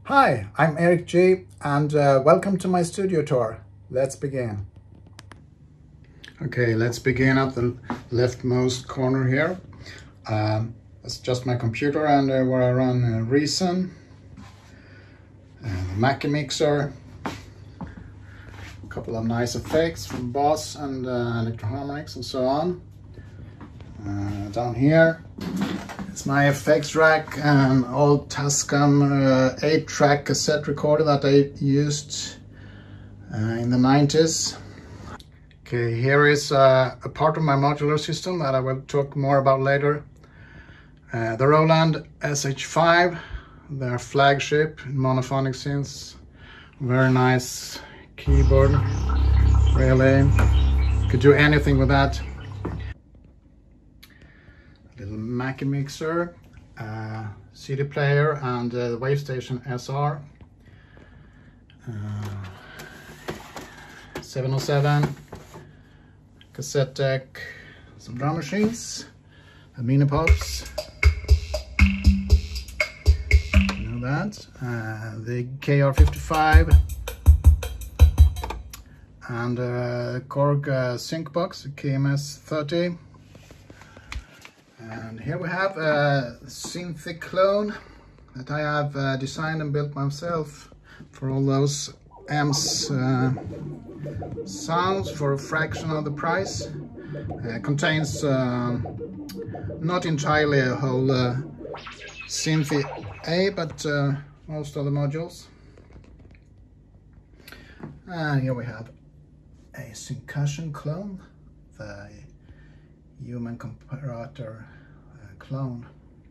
Hi, I'm Eric G, and welcome to my studio tour. Let's begin. Okay, let's begin at the leftmost corner here. That's just my computer and where I run Reason, the Mackie mixer, a couple of nice effects from Boss and Electro-Harmonix and so on. Down here it's my effects rack, an old Tascam 8-track cassette recorder that I used in the 90s. Okay, here is a part of my modular system that I will talk more about later. The Roland SH5, their flagship in monophonic synths. Very nice keyboard, really. Could do anything with that. Little Mackie mixer, CD player, and the Wavestation SR. 707, cassette deck, some drum machines, mini pops. You know that. The KR55 and Korg sync box, the KMS 30. And here we have a Synthic clone that I have designed and built myself for all those amps sounds for a fraction of the price. Contains not entirely a whole Synthi A, but most of the modules. And here we have a Syncussion clone, the human comparator clone.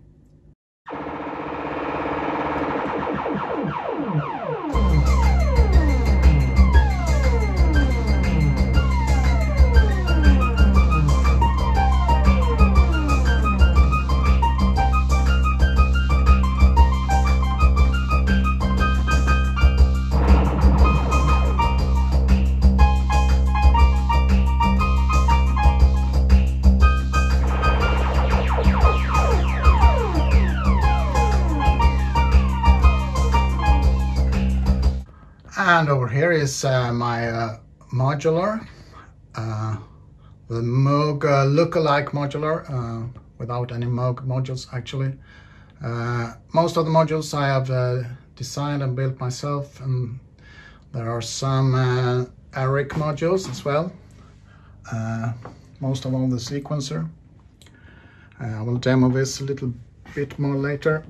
And over here is my modular, the Moog look-alike modular, without any Moog modules actually. Most of the modules I have designed and built myself, and there are some Eric modules as well. Most of all the sequencer. I will demo this a little bit more later.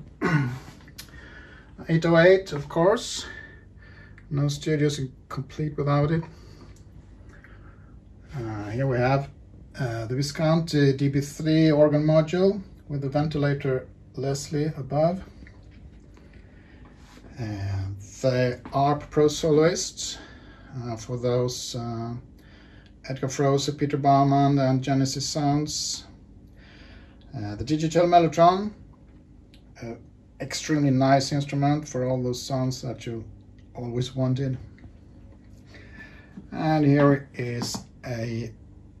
808, of course. No studios complete without it. Here we have the Viscount DB3 organ module with the ventilator Leslie above. The ARP Pro Soloist for those Edgar Froese, Peter Baumann and Genesis sounds. The Digital Mellotron, extremely nice instrument for all those sounds that you always wanted. And here is a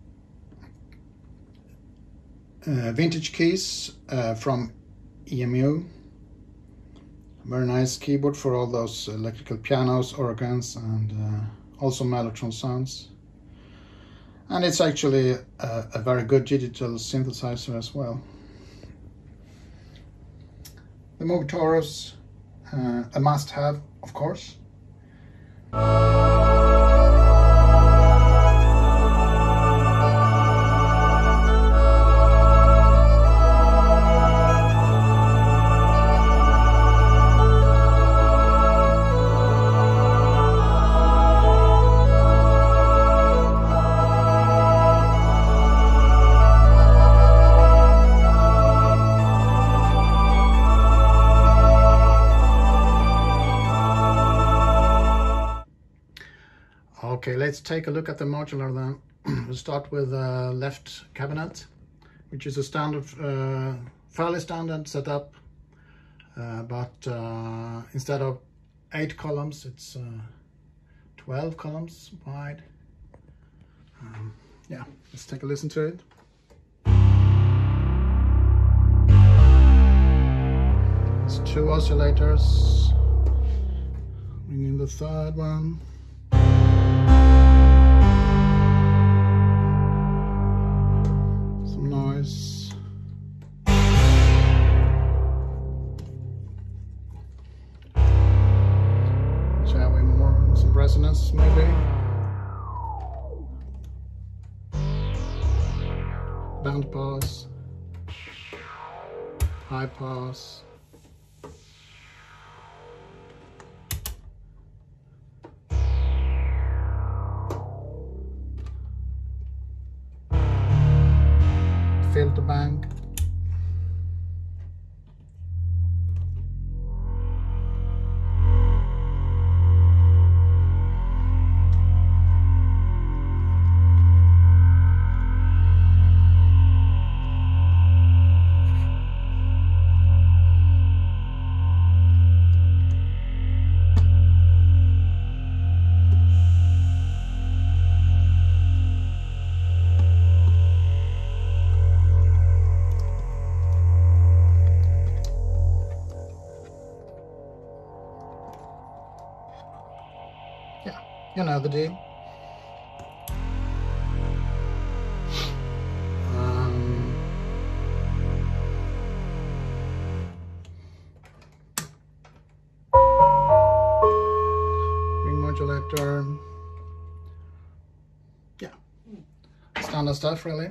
vintage keys from EMU. Very nice keyboard for all those electrical pianos, organs, and also mellotron sounds. And it's actually a very good digital synthesizer as well. The Moog Taurus, a must-have, of course. Okay, let's take a look at the modular then. We'll start with the left cabinet, which is a standard, fairly standard setup, but instead of 8 columns, it's 12 columns wide. Yeah, let's take a listen to it. It's 2 oscillators, Bring in the third one. Some noise. Shall we more some resonance maybe? Band pass. High pass. Filter bank. Yeah, you know the deal. Ring modulator. Yeah, standard stuff really.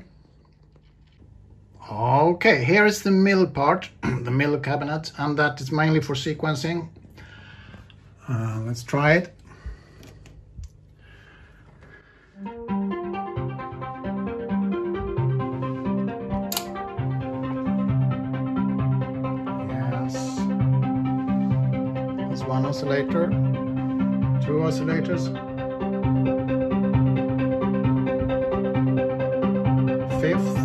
Okay, here is the middle part, the middle cabinet, and that is mainly for sequencing. Let's try it. Yes. There's one oscillator, two oscillators, fifth.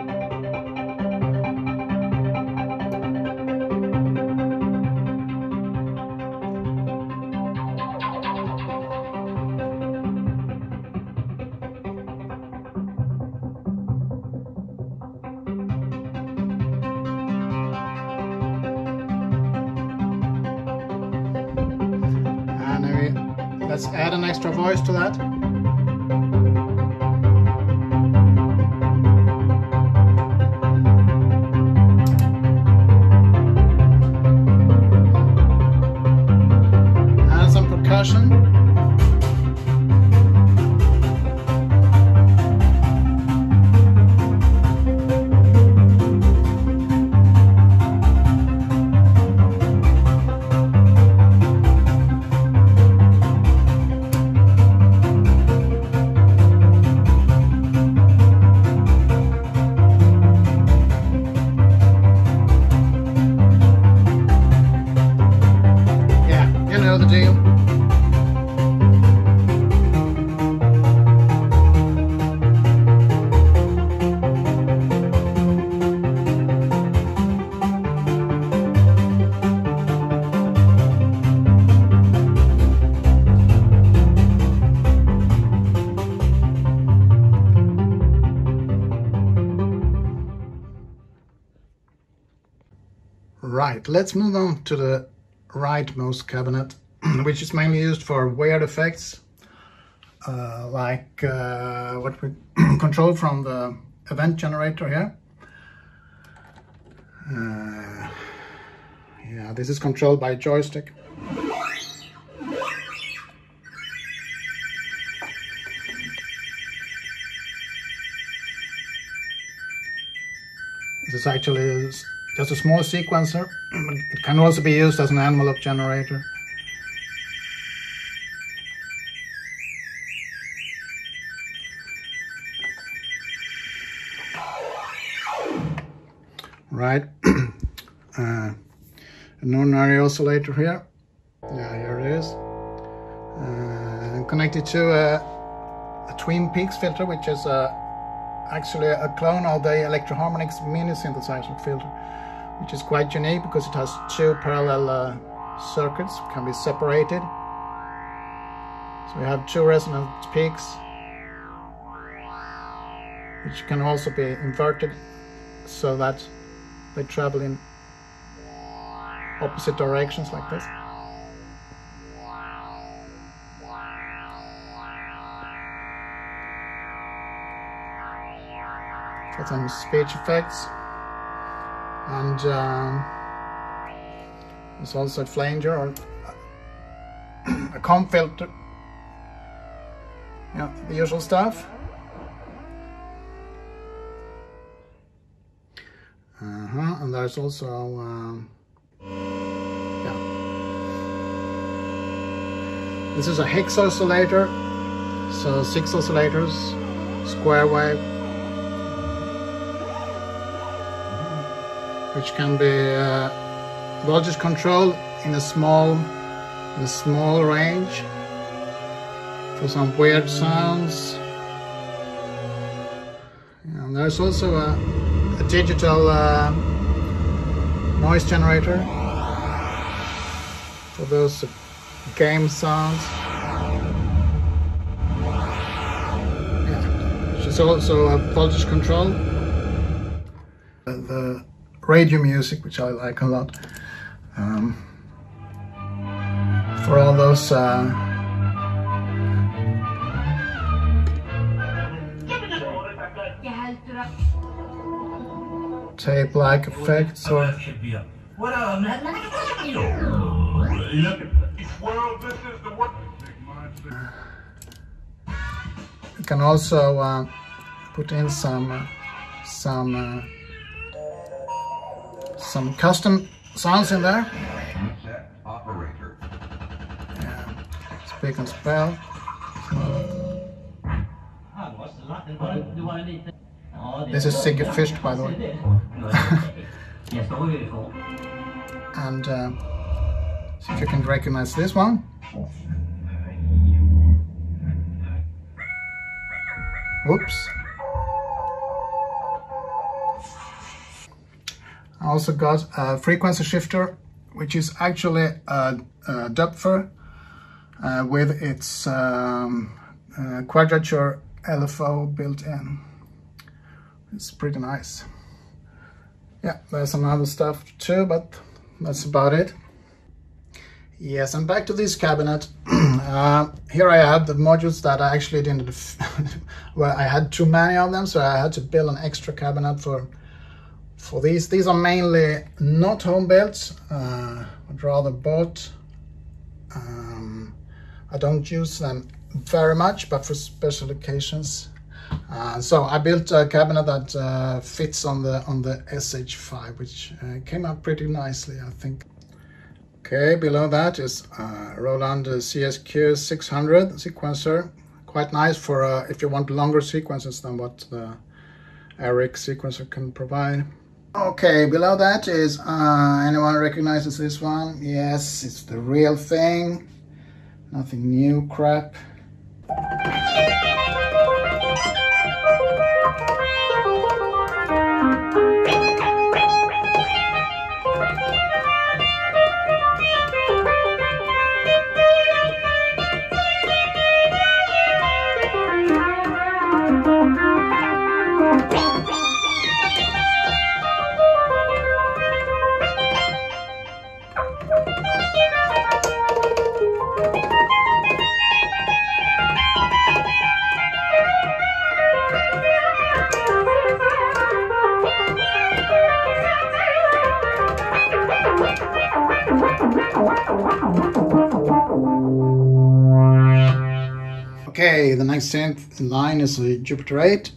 Let's add an extra voice to that. And some percussion. The deal. Right, let's move on to the rightmost cabinet, which is mainly used for weird effects, like what we control from the event generator here. Yeah, this is controlled by a joystick. This is actually just a small sequencer, but it can also be used as an envelope generator. Right, an ordinary oscillator here. Yeah, here it is. Connected to a Twin Peaks filter, which is actually a clone of the Electro-Harmonix mini synthesizer filter, which is quite unique because it has two parallel circuits, can be separated. So we have two resonant peaks, which can also be inverted so that they travel in opposite directions like this. get some speech effects. And there's also a flanger or a comb filter. Yeah, the usual stuff. And there's also yeah. This is a hex oscillator, so 6 oscillators, square wave, which can be voltage controlled in a small range for some weird sounds. And there's also a digital noise generator for those game sounds. Yeah, which is also a voltage control. The radio music, which I like a lot, for all those tape-like effects, or you can also put in some custom sounds in there. Yeah, speak and spell. This is Sigge Fish, by the way. And see if you can recognize this one. Whoops. I also got a frequency shifter, which is actually a Doepfer with its quadrature LFO built in. It's pretty nice. Yeah, there's some other stuff too, but that's about it. Yes, and back to this cabinet. Here I have the modules that I actually didn't well, I had too many of them, so I had to build an extra cabinet for these. These are mainly not home built, but rather bought. I don't use them very much, but for special occasions. So I built a cabinet that fits on the SH5, which came out pretty nicely, I think. Okay, below that is Roland CSQ 600 sequencer. Quite nice for if you want longer sequences than what the Eric sequencer can provide. Okay, below that is, anyone recognizes this one? Yes, it's the real thing. Nothing new crap. Okay, the next synth in line is a Jupiter 8.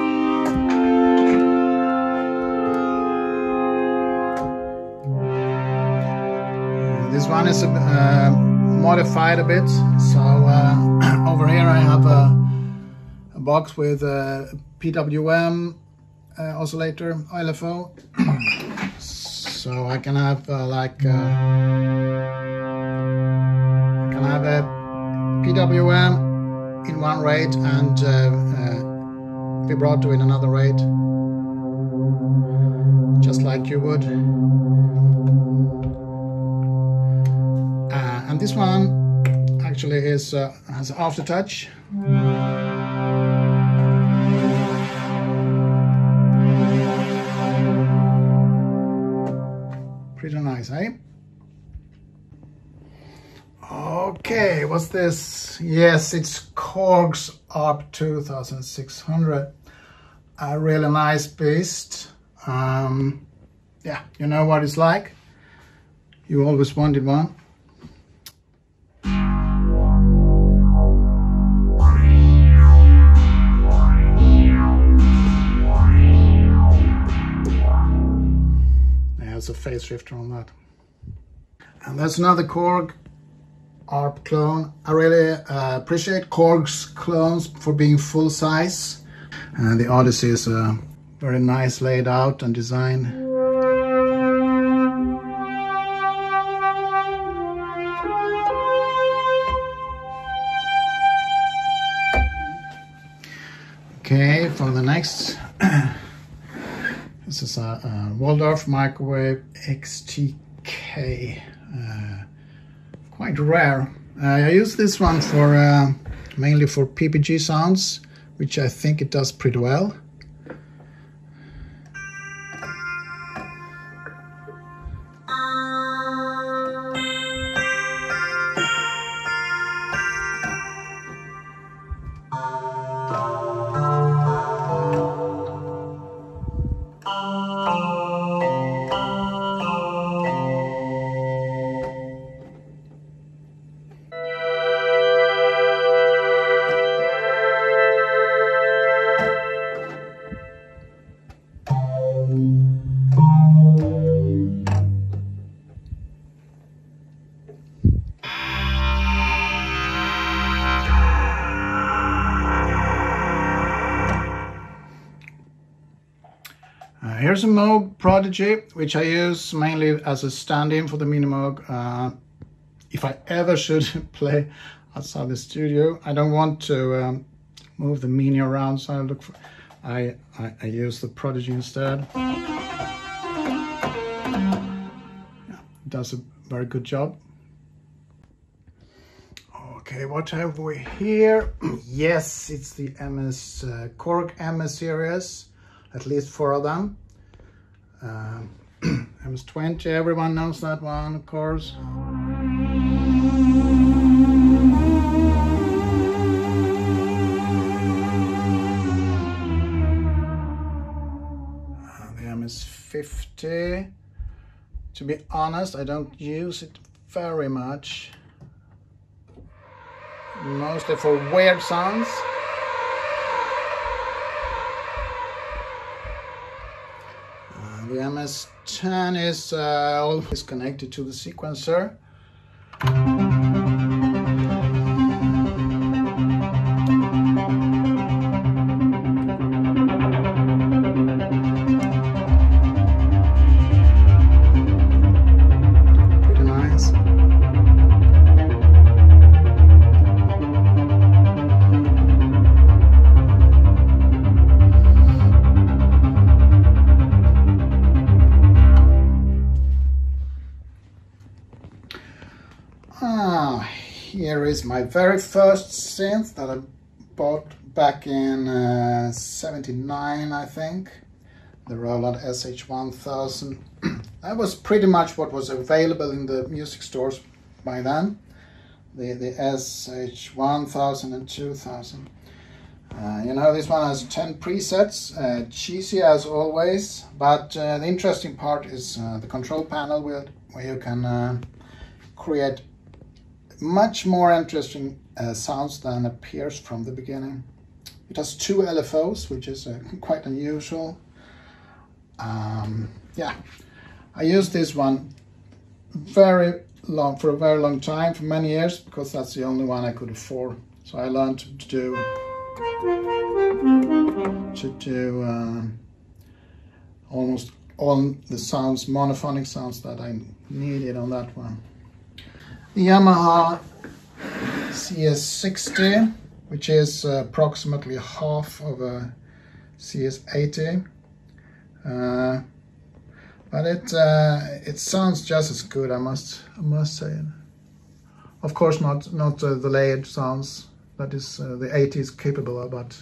This one is modified a bit. So over here I have a box with a PWM oscillator, LFO. So I can have I can have a PWM in one rate and vibrato in another rate, just like you would. And this one actually is has aftertouch. Pretty nice, eh? Okay, what's this? Yes, it's Korg's ARP 2600. a really nice beast. Yeah, you know what it's like. You always wanted one. There's a phase shifter on that. And that's another Korg ARP clone. I really appreciate Korg's clones for being full size. And the Odyssey is very nice laid out and designed. Okay, for the next, this is a Waldorf Microwave XTK. Quite rare. I use this one for mainly for PPG sounds, which I think it does pretty well. Here's a Moog Prodigy, which I use mainly as a stand-in for the Mini Moog. If I ever should play outside the studio, I don't want to move the Mini around, so I use the Prodigy instead. Yeah, it does a very good job. Okay, what have we here? Yes, it's the MS Korg MS series, at least 4 of them. MS-20, everyone knows that one, of course. The MS-50. To be honest, I don't use it very much. Mostly for weird sounds. The MS-10 is always connected to the sequencer. Pretty nice. Here is my very first synth that I bought back in 79, I think. The Roland SH-1000. That was pretty much what was available in the music stores by then. The SH-1000 and 2000. You know, this one has 10 presets, cheesy as always, but the interesting part is the control panel where you can create much more interesting sounds than appears from the beginning. It has 2 LFOs, which is quite unusual. Yeah, I used this one for a very long time, for many years, because that's the only one I could afford. So I learned to do almost all the sounds, monophonic sounds that I needed on that one. The Yamaha CS60, which is approximately half of a CS80, but it sounds just as good, I must say. Of course, not the layered sounds that is the 80 is capable of, but.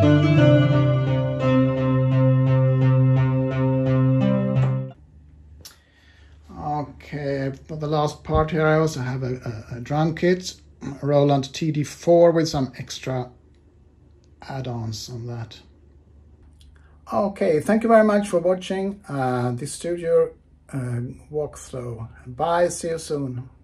Okay, for the last part here I also have a drum kit, a Roland TD4 with some extra add-ons on that. Okay, thank you very much for watching this studio walkthrough. Bye, see you soon.